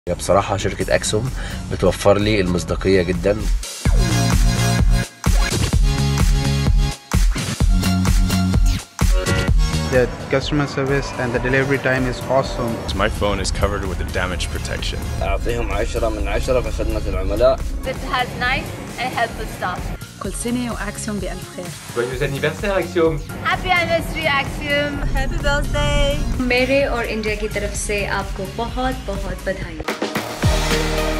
بصراحة شركة أكسوم بتوفر لي المصداقية جدا. The customer service and the delivery time is awesome. My phone is covered with the damage protection. أعطيهم 10 من 10 في خدمة العملاء. It has nice and helpful staff. كل سنة وأكسيوم بألف خير. Joyeux anniversaire Axiom. Happy anniversary Axiom. Happy birthday. मेरे और India की तरफ से आपको बहुत बहुत बधाई।